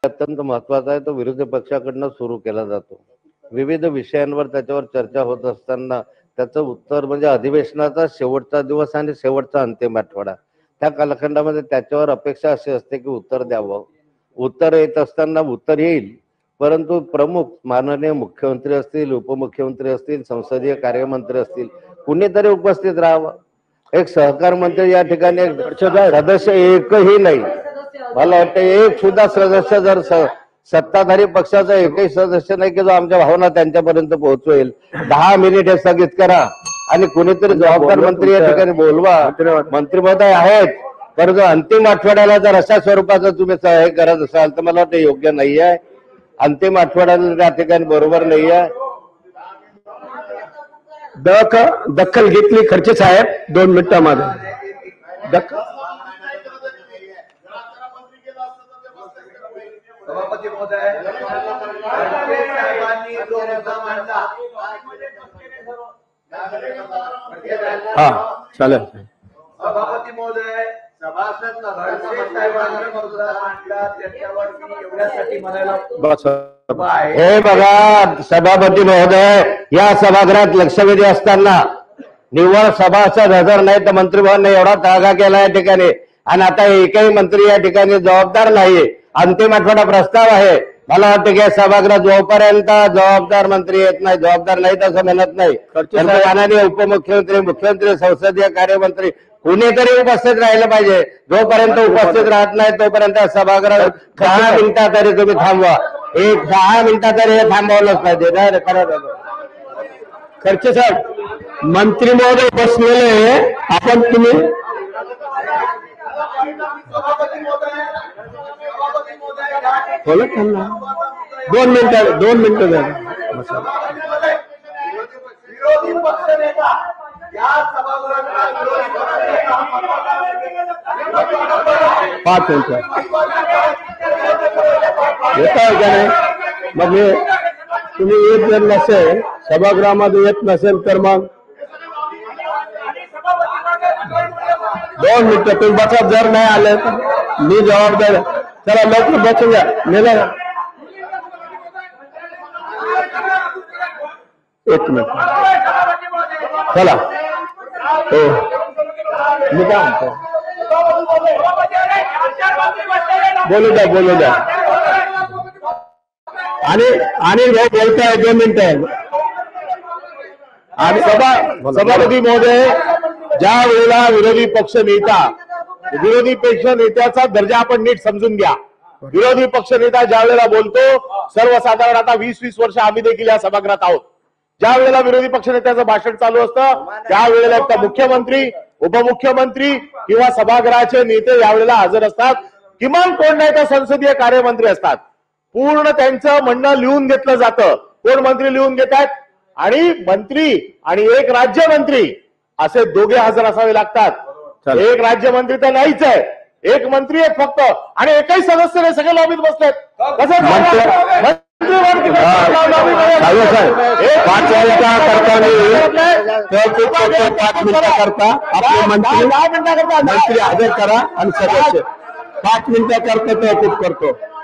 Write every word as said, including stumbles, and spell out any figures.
अत्यंत महत्वाचा आहे, तो विरोधी पक्षाकडनं सुरू केला जातो। विविध विषयांवर त्याच्यावर चर्चा होत असताना त्याचं उत्तर म्हणजे अधिवेशनाचा शेवटचा दिवस आणि शेवटचा अंतिम आठवडा, त्या कालखंडामध्ये त्याच्यावर अपेक्षा अशी असते की उत्तर द्यावं। उत्तर येत असताना उत्तर येईल, परंतु प्रमुख माननीय मुख्यमंत्री असतील, उपमुख्यमंत्री असतील, संसदीय कार्यमंत्री असतील, कुणीतरी उपस्थित राहावं। एक सहकार मंत्री या ठिकाणी सदस्य एकही नाही, मला वाटतं एक सुद्धा सदस्य जर सत्ताधारी पक्षाचा एकही सदस्य नाही की जो आमच्या भावना त्यांच्यापर्यंत पोहोचवेल। दहा मिनिट हे स्थगित करा आणि कुणीतरी जबाबदार मंत्री या ठिकाणी बोलवा। मंत्री महोदय आहेत, परंतु अंतिम आठवड्याला जर अशा स्वरूपाचं तुम्ही हे करत असाल तर मला वाटतं योग्य नाही आहे। अंतिम आठवड्याला त्या ठिकाणी बरोबर नाही आहे। दख दखल घेतली खर्चे साहेब दोन मिनिटांमध्ये दखल सभापती महोदय साहेबांनी जो मुद्दा मांडला हा चालेल। सभापती महोदय सभासद साहेबांनी मुद्दा मांडला त्याच्यावर मी एवढ्यासाठी म्हणायला बस हे बघा सभापती महोदय, या सभागृहात लक्षवेधी असताना निव्वळ सभासद हजर नाही तर मंत्रिमंडळाने एवढा तळगा केला या ठिकाणी, आणि आता एकही मंत्री या ठिकाणी जबाबदार नाहीये। अंतिम आठवडा प्रस्ताव आहे, मला वाटतं की सभागृहात जोपर्यंत जबाबदार मंत्री येत नाही, जबाबदार नाही तसं म्हणत नाही, माननीय उपमुख्यमंत्री, मुख्यमंत्री, संसदीय कार्यमंत्री कुणीतरी उपस्थित राहिलं पाहिजे। जोपर्यंत उपस्थित राहत नाही तोपर्यंत सभागृह दहा मिनिटा तरी तुम्ही थांबवा, एक दहा मिनिटा तरी हे थांबवलंच पाहिजे। खर्चे साहेब मंत्री महोदय बसलेले, आपण तुम्ही बोला त्यांना दोन मिनिटं दोन मिनिटं द्या। विरोधी पक्ष नेता या सभागृहात पाच मिनिटं येता का नाही? मग मी तुम्ही येत जर नसेल सभागृहामध्ये येत नसेल तर मग दोन मिनिटं तुम्ही बसा। जर नाही आले तर मी जबाबदार। चला लवकर बसून घ्या, नेला एक मिनिट चला। हो मी काय म्हणतो, बोलू द्या बोलू द्या आणि आणि बोलताय दोन मिनिटं। आणि सभा सभापती महोदय, ज्या वेळेला विरोधी पक्ष नेता विरोधी पक्ष नेत्याचा दर्जा आपण नीट समजून घ्या। विरोधी पक्ष नेता ज्या वेळेला बोलतो, सर्वसाधारण आता वीस वीस वर्ष आम्ही देखील या सभागृहात आहोत, ज्या वेळेला विरोधी पक्ष नेत्याचं भाषण चालू असतं त्यावेळेला एक मुख्यमंत्री, उपमुख्यमंत्री किंवा सभागृहाचे नेते यावेळेला हजर असतात, किमान कोण नाही तर संसदीय कार्यमंत्री असतात। पूर्ण त्यांचं म्हणणं लिहून घेतलं जातं, कोण मंत्री लिहून घेतात, आणि मंत्री आणि एक राज्यमंत्री असे दोघे हजर असावे लागतात। एक राज्यमंत्री तर नाहीच आहे, एक मंत्री आहे फक्त, आणि एकही सदस्य नाही, सगळे लॉबीत बसलेत। कसं पाच मिनिटा करता आपले मंत्री मंत्री हजर करा आणि सदस्य पाच मिनिटा करता तहकूब करतो।